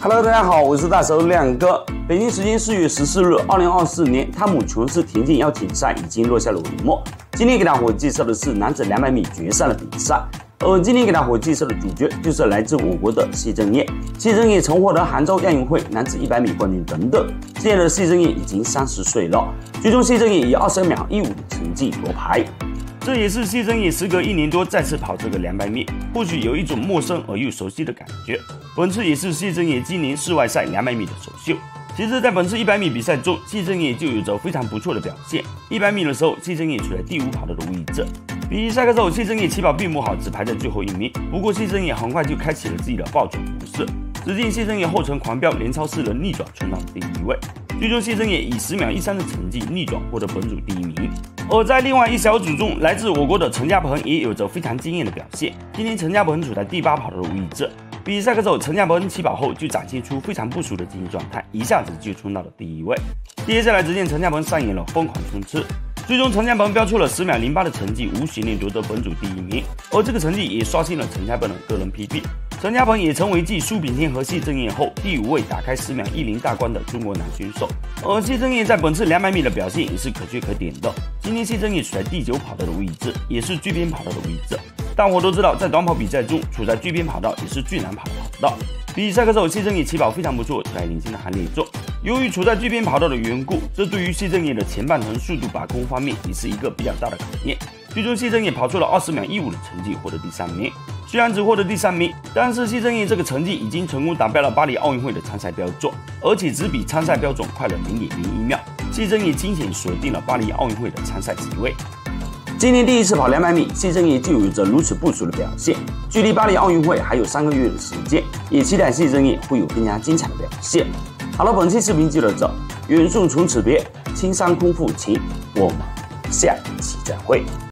Hello， 大家好，我是大手亮哥。北京时间4月14日，2024年汤姆琼斯田径邀请赛已经落下了帷幕。今天给大伙介绍的是男子200米决赛的比赛，而今天给大伙介绍的主角就是来自我国的谢震业。谢震业曾获得杭州亚运会男子100米冠军等等。现在的谢震业已经30岁了，最终谢震业以22秒15的成绩夺牌。这也是谢震业时隔1年多再次跑这个200米，或许有一种陌生而又熟悉的感觉。本次也是谢震业今年世外赛200米的首秀。其实，在本次100米比赛中，谢震业就有着非常不错的表现。100米的时候，谢震业处在第5跑道的位置。比赛的时候，谢震业起跑并不好，只排在最后1名。不过，谢震业很快就开启了自己的爆冲模式。只见谢震业后程狂飙，连超4人逆转冲到了第1位。最终，谢震业以10秒13的成绩逆转获得本组第1名。而在另外一小组中，来自我国的陈嘉鹏也有着非常惊艳的表现。今天陈嘉鹏处在第8跑道的位置。比赛的时候，陈嘉鹏起跑后就展现出非常不俗的竞技状态，一下子就冲到了第1位。接下来，只见陈嘉鹏上演了疯狂冲刺，最终陈嘉鹏飙出了10秒08的成绩，无悬念夺得本组第1名。而这个成绩也刷新了陈嘉鹏的个人 PB。陈嘉鹏也成为继苏炳添和谢震业后第5位打开10秒10大关的中国男选手。而谢震业在本次200米的表现也是可圈可点的。今天谢震业处在第9跑道的位置，也是最边跑道的位置。大伙都知道，在短跑比赛中，处在最边跑道也是最难跑的跑道。比赛的时候，谢震业起跑非常不错，处在领先的行列中。由于处在最边跑道的缘故，这对于谢震业的前半程速度把控方面也是一个比较大的考验。最终，谢震业跑出了20秒15的成绩，获得第3名。虽然只获得第3名，但是谢震业这个成绩已经成功达标了巴黎奥运会的参赛标准，而且只比参赛标准快了0.01秒。谢震业惊险锁定了巴黎奥运会的参赛席位。今年第一次跑200米，谢震业就有着如此不俗的表现。距离巴黎奥运会还有3个月的时间，也期待谢震业会有更加精彩的表现。好了，本期视频就到这，远送从此别，青山空负情，我们下期再会。